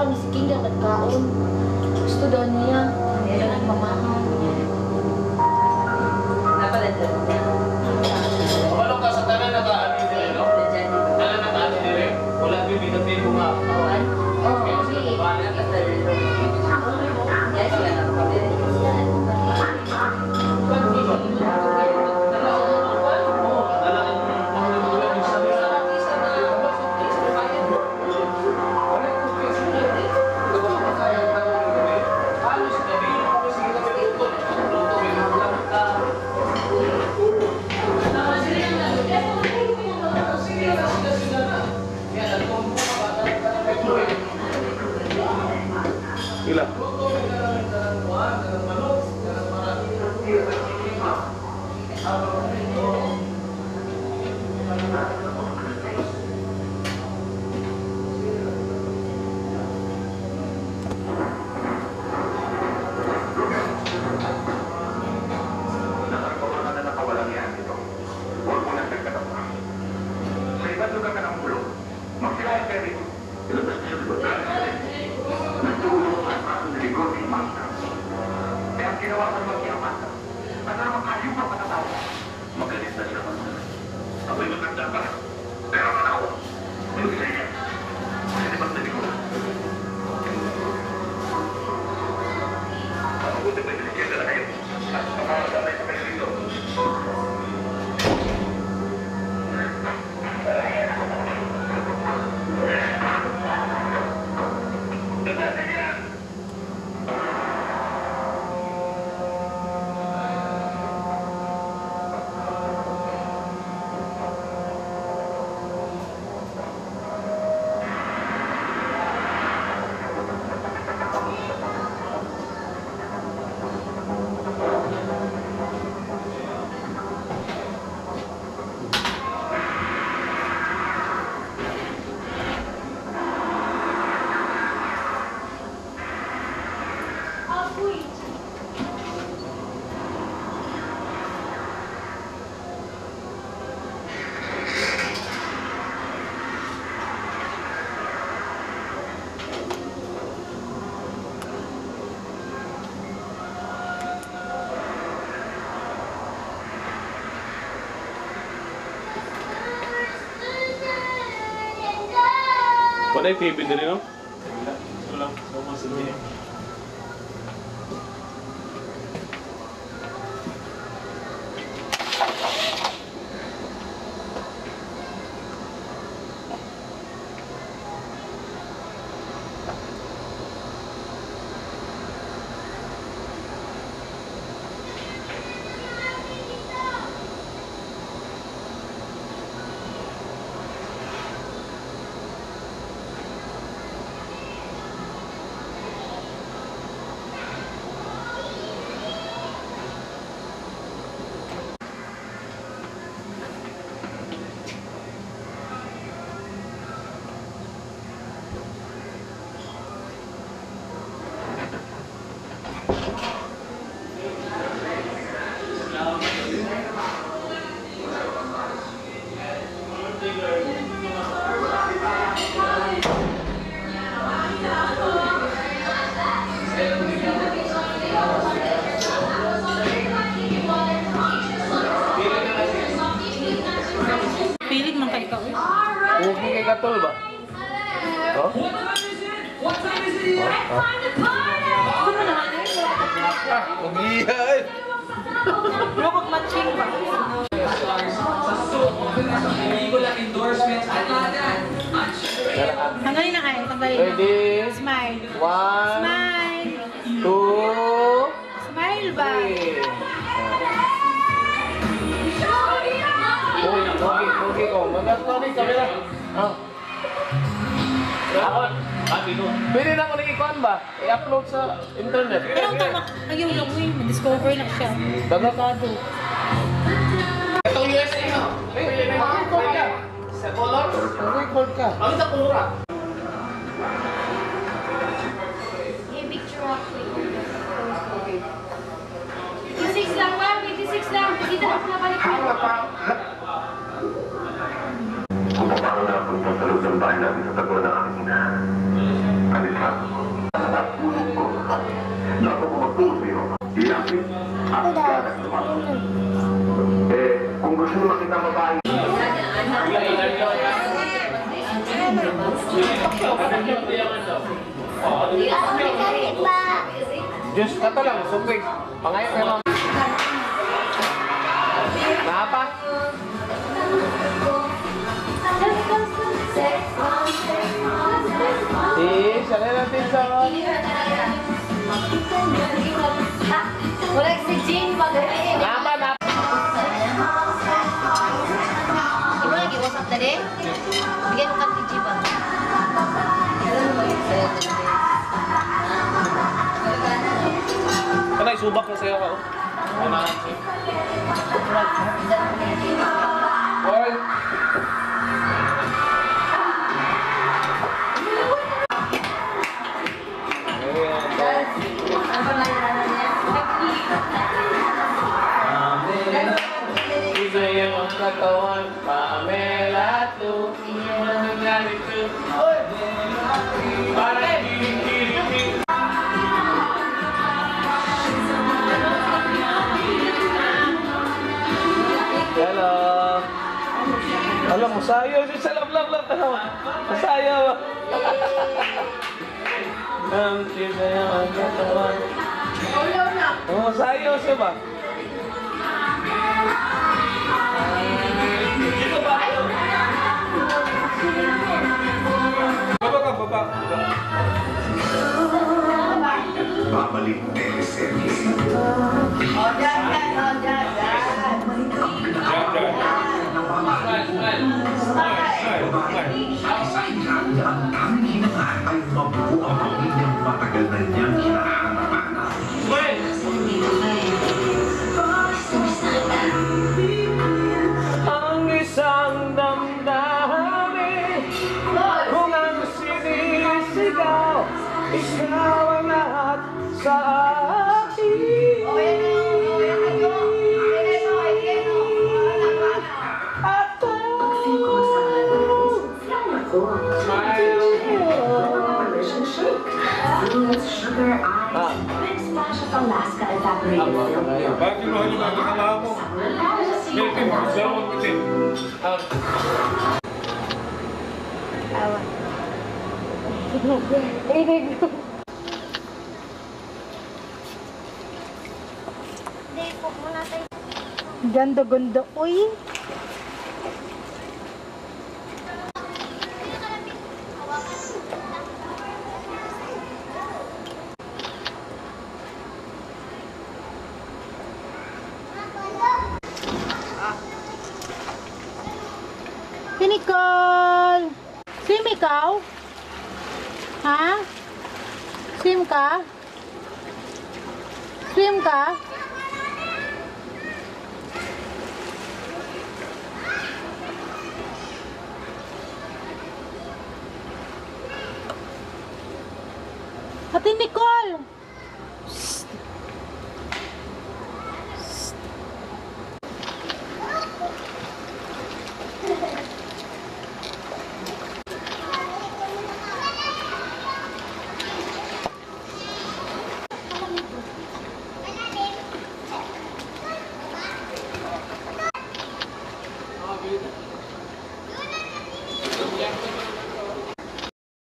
araw ni si King daw nagkaon. Gusto daw niya. Kaya nagmamahaw. Napalad niya. Kapalong ka sa tanan na ka, ano nila, no? Tanan na ka, ano nila, wala bibigay mo nga. Awan? Oo, okay. Yes, wala na kapatid. Ilan? Wala yung TV din, no? Wala. Wala. Wala. Pilit man kay ikaw. Okay kay Katol ba? Oh? What time is it? Pag-ihay! Robot matching ba? Tanggalin na kayo, tanggalin na. Ready? Smile. 1, Smile. 2, Smile ba? 3. Okay ko. Mag-upload yung camera. Pwede na ako nag-ikuan ba? I-upload sa internet. Pero ang tama, ayaw lang mo yun. Discover na siya. Dagatado. Itong USA mo. Mag-record ka. Sa color? Mag-record ka. Bakit sa kulura? I-picture ako. 56 lang ba? 56 lang. Kita na ako nabalik ko. Kung paano na punta sa loob ng bahay namin sa taguan ng aking ina. Alis na ako. puso ko. Dapat ko magtulong sa'yo. Ilapit at ganas naman. Kung gusto mo makita mabahay, Diyos ka to lang, supig. Pangayon ka lang. Napa? Salay natin sa... Wala si Jean pag-ain. Napa. Ibu lagi WhatsApp tadi? Bigyan ko kang Jean ba? Kanay, subak na sa'yo ka. Hoy! Isaya ang katawan, Pamela to. Ano nangyari to? Parang kiling-kiling. Hello. Alam mo, sayo. Sa lap-lap. Sayo. Isaya ang katawan. Oh, sayo siya ba? Baba. babalik na SAC. Ang tanging hinangaan ay mabuo ang pamilyang matagal na niyang hinahangaan. Ang isang damdamin, kung ang sinisigaw, ikaw ang lahat sa akin. Sugar ice, big splash of Alaska evaporated milk. Bakit kinuha niyo mga kakalawa mo? Milking, dalawang putin. Ganda-ganda. Uy! Si Nicole! Sim ikaw? Ha? Sim ka? Swim ka? Ate Nicole!